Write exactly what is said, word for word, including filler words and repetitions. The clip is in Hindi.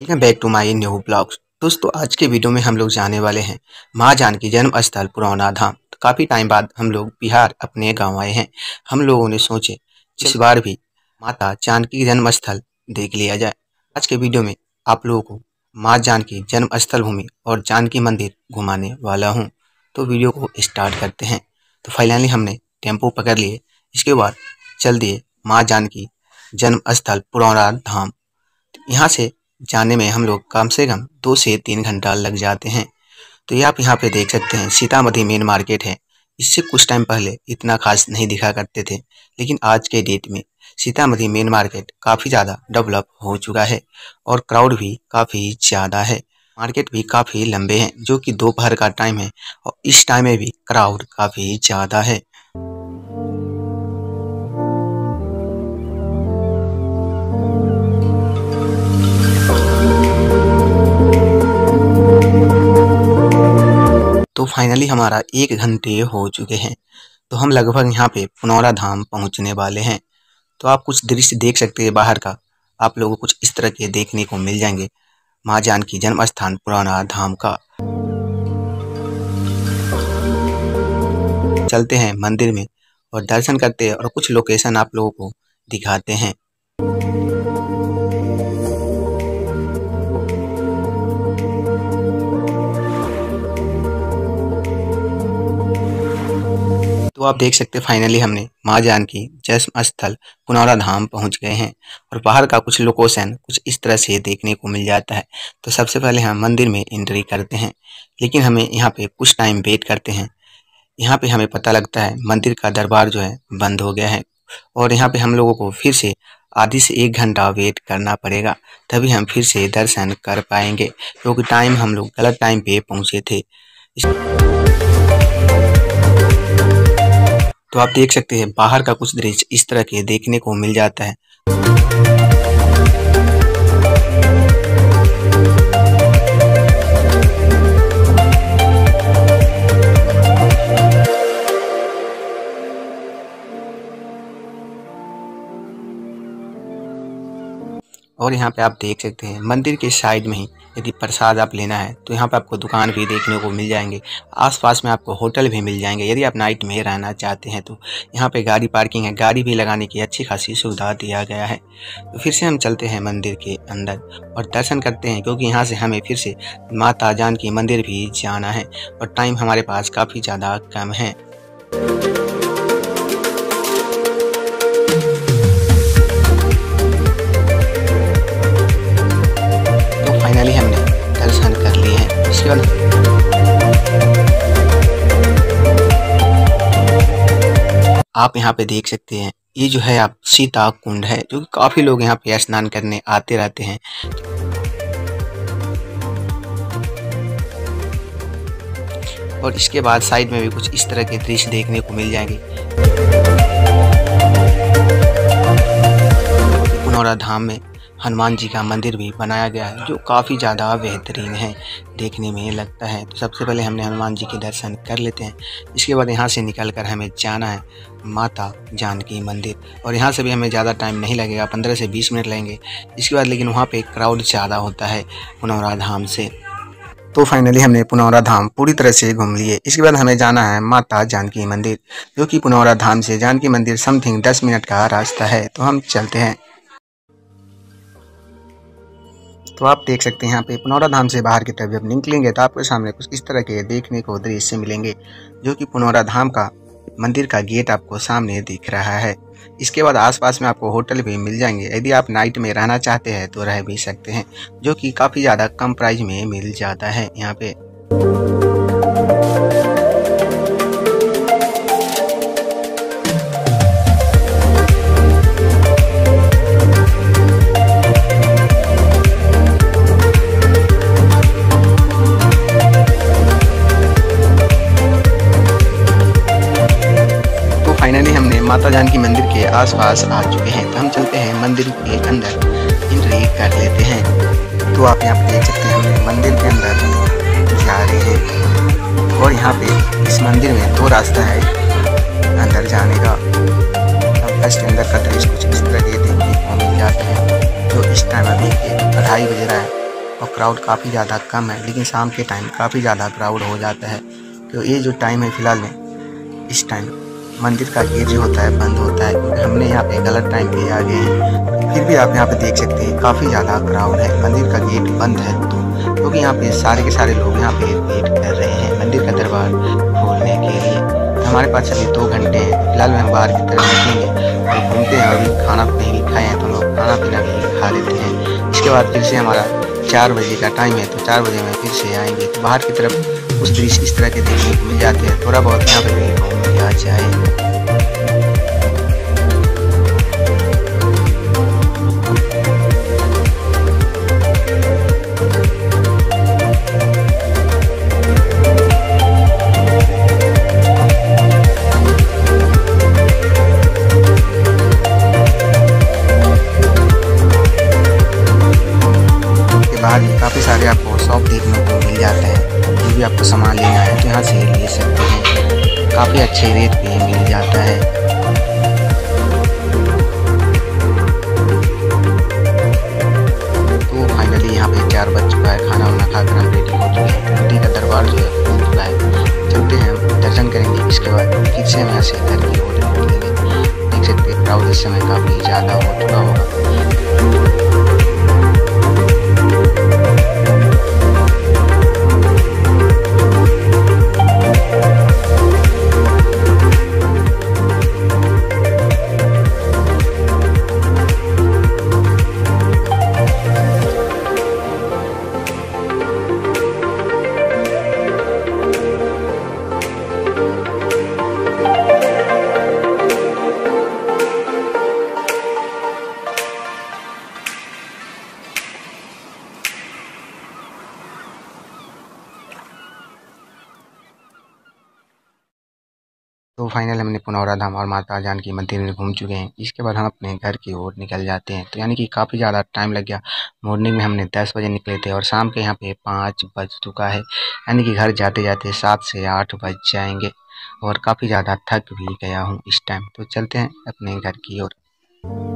Welcome back to my new blogs. दोस्तों, आज के वीडियो में हम लोग जाने वाले हैं माँ जानकी जन्म स्थल पुरौना धाम। तो काफ़ी टाइम बाद हम लोग बिहार अपने गांव आए हैं। हम लोगों ने सोचे इस बार भी माता जानकी जन्म स्थल देख लिया जाए। आज के वीडियो में आप लोगों को माँ जानकी जन्म स्थल भूमि और जानकी मंदिर घुमाने वाला हूँ। तो वीडियो को स्टार्ट करते हैं। तो फाइनली हमने टेम्पो पकड़ लिए। इसके बाद चल दिए माँ जानकी जन्म स्थल पुरौना धाम। यहाँ से जाने में हम लोग कम से कम दो से तीन घंटा लग जाते हैं। तो ये आप यहाँ पे देख सकते हैं सीतामढ़ी मेन मार्केट है। इससे कुछ टाइम पहले इतना खास नहीं दिखा करते थे, लेकिन आज के डेट में सीतामढ़ी मेन मार्केट काफ़ी ज़्यादा डेवलप हो चुका है और क्राउड भी काफ़ी ज़्यादा है। मार्केट भी काफ़ी लंबे हैं, जो कि दोपहर का टाइम है और इस टाइम में भी क्राउड काफ़ी ज़्यादा है। तो फाइनली हमारा एक घंटे हो चुके हैं। तो हम लगभग यहाँ पे पुनौरा धाम पहुँचने वाले हैं। तो आप कुछ दृश्य देख सकते हैं बाहर का। आप लोगों को कुछ इस तरह के देखने को मिल जाएंगे माँ जानकी जन्म स्थान पुरौना धाम का। चलते हैं मंदिर में और दर्शन करते हैं और कुछ लोकेशन आप लोगों को दिखाते हैं। तो आप देख सकते हैं फाइनली हमने माँ जानकी जन्म स्थल पुनौरा धाम पहुंच गए हैं और बाहर का कुछ लोकेशन कुछ इस तरह से देखने को मिल जाता है। तो सबसे पहले हम मंदिर में एंट्री करते हैं, लेकिन हमें यहाँ पे कुछ टाइम वेट करते हैं। यहाँ पे हमें पता लगता है मंदिर का दरबार जो है बंद हो गया है और यहाँ पे हम लोगों को फिर से आधी से एक घंटा वेट करना पड़ेगा, तभी हम फिर से दर्शन कर पाएंगे, क्योंकि टाइम हम लोग गलत टाइम पे पहुँचे थे। तो आप देख सकते हैं बाहर का कुछ दृश्य इस तरह के देखने को मिल जाता है। और यहाँ पे आप देख सकते हैं मंदिर के साइड में ही यदि प्रसाद आप लेना है तो यहाँ पे आपको दुकान भी देखने को मिल जाएंगे। आसपास में आपको होटल भी मिल जाएंगे। यदि आप नाइट में रहना चाहते हैं तो यहाँ पे गाड़ी पार्किंग है, गाड़ी भी लगाने की अच्छी खासी सुविधा दिया गया है। तो फिर से हम चलते हैं मंदिर के अंदर और दर्शन करते हैं, क्योंकि यहाँ से हमें फिर से माता जानकी मंदिर भी जाना है और टाइम हमारे पास काफ़ी ज़्यादा कम है। फाइनली हमने दर्शन कर लिए हैं। इसके बाद आप यहाँ पे देख सकते हैं ये जो है आप सीता कुंड है, जो कि काफ़ी लोग यहाँ पे स्नान करने आते रहते हैं। और इसके बाद साइड में भी कुछ इस तरह के दृश्य देखने को मिल जाएंगे। पुनौरा धाम में हनुमान जी का मंदिर भी बनाया गया है, जो काफ़ी ज़्यादा बेहतरीन है, देखने में लगता है। तो सबसे पहले हमने हनुमान जी के दर्शन कर लेते हैं। इसके बाद यहाँ से निकलकर हमें जाना है माता जानकी मंदिर और यहाँ से भी हमें ज़्यादा टाइम नहीं लगेगा, पंद्रह से बीस मिनट लगेंगे। इसके बाद लेकिन वहाँ पे क्राउड ज़्यादा होता है पुनौरा धाम से। तो फाइनली हमने पुनौरा धाम पूरी तरह से घूम लिए। इसके बाद हमें जाना है माता जानकी मंदिर, जो कि पुनौरा धाम से जानकी मंदिर समथिंग दस मिनट का रास्ता है। तो हम चलते हैं। तो आप देख सकते हैं यहाँ पे पुनौरा धाम से बाहर की तरफ जब निकलेंगे तो आपके सामने कुछ इस तरह के देखने को दृश्य मिलेंगे, जो कि पुनौरा धाम का मंदिर का गेट आपको सामने दिख रहा है। इसके बाद आसपास में आपको होटल भी मिल जाएंगे। यदि आप नाइट में रहना चाहते हैं तो रह भी सकते हैं, जो कि काफ़ी ज़्यादा कम प्राइस में मिल जाता है यहाँ पे। फाइनली हमने माता जानकी मंदिर के आसपास आ चुके हैं। तो हम चलते हैं मंदिर के अंदर एंट्री कर लेते हैं। तो आप यहाँ पे देख सकते हैं हमने मंदिर के अंदर जा रहे हैं और यहाँ पे इस मंदिर में दो रास्ता है अंदर जाने का। अब फर्स्ट अंदर का दृश्य कुछ इस तरह के देखने को मिल जाता है। जो इस टाइम अभी अढ़ाई बज रहा है और क्राउड काफ़ी ज़्यादा कम है, लेकिन शाम के टाइम काफ़ी ज़्यादा क्राउड हो जाता है। तो ये जो टाइम है फ़िलहाल में, इस टाइम मंदिर का गेट जो होता है बंद होता है, क्योंकि हमने यहाँ पे गलत टाइम पे आ गए हैं। फिर भी आप यहाँ पे देख सकते हैं काफ़ी ज़्यादा क्राउड है। मंदिर का गेट बंद है तो क्योंकि यहाँ पे सारे के सारे लोग यहाँ पे वेट कर रहे हैं मंदिर का दरबार खोलने के लिए। हमारे पास अभी दो घंटे हैं। फिलहाल में हम बाहर की तरफ निकलेंगे और घूमते हैं। अभी खाना नहीं भी खाए हैं तो लोग खाना पीना भी खा लेते हैं। इसके बाद फिर से हमारा चार बजे का टाइम है, तो चार बजे में फिर से आएंगे। तो बाहर की तरफ उस दृश्य इस तरह के देखने को मिल जाते हैं। थोड़ा बहुत यहाँ पे भी घूम लिया जाए। बाहर काफ़ी सारे आपको शॉप देखने को मिल जाते हैं। जो भी आपको सामान लेना है तो यहाँ से ले सकते हैं। काफ़ी अच्छे रेट पे मिल जाता है। तो फाइनली यहाँ पे चार बज चुका है। खाना वाना खाकर हम रेडी हो चुके हैं। मंदिर का दरबार जो है खुल चुका है। चलते हैं, दर्शन करेंगे। इसके बाद फिर से हम यहाँ से घर की ओर निकलेंगे। देख सकते हैं क्राउड इस समय काफ़ी ज़्यादा हो चुका होगा। तो फाइनल हमने पुनौरा धाम और माता जानकी मंदिर में घूम चुके हैं। इसके बाद हम अपने घर की ओर निकल जाते हैं। तो यानी कि काफ़ी ज़्यादा टाइम लग गया। मॉर्निंग में हमने दस बजे निकले थे और शाम के यहाँ पे पाँच बज चुका है। यानी कि घर जाते जाते सात से आठ बज जाएंगे और काफ़ी ज़्यादा थक भी गया हूँ इस टाइम। तो चलते हैं अपने घर की ओर।